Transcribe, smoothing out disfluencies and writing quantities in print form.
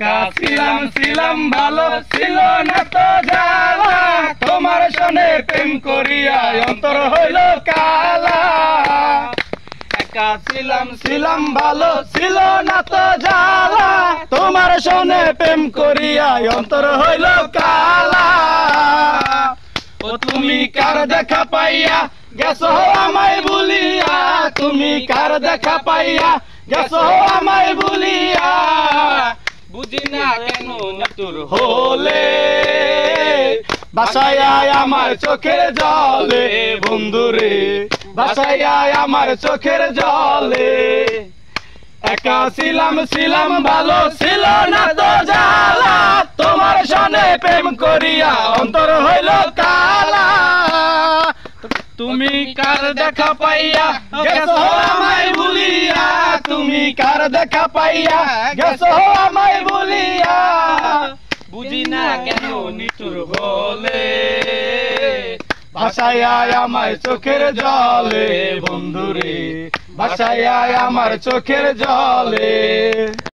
একা ছিলাম ছিলাম ভালো ছিল না তো জ্বালা, তোমার সনে প্রেম করিয়া অন্তর হইল কালা। একা ছিলাম ছিলাম ভালো ছিল না তো জ্বালা, তোমার সনে প্রেম করিয়া অন্তর হইল কালা। ও তুমি কার দেখা পাইয়া গেছো আমায় ভুলিয়া, তুমি কার দেখা পাইয়া গেছো আমায় ভুলিয়া, বুঝি না কেন নিতুর হলে বাসায় আমার চোখের জলে বন্ধুরে, বাসায় আমার চোখের জলে। একা ছিলাম ছিলাম ভালো ছিল না তো জ্বালা, তোমার সনে প্রেম করিয়া অন্তর হইল কালা। তুমি কার দেখা পাইয়া গেছো আমায় ভুলিয়া, তুমি কার দেখা পাইয়া গেছো আমায় ভুলিয়া, বুঝি না কেন নিতুর বলে ভাষায় আমার চোখের জলে বন্ধুরে, ভাষায় আমার চোখের জলে।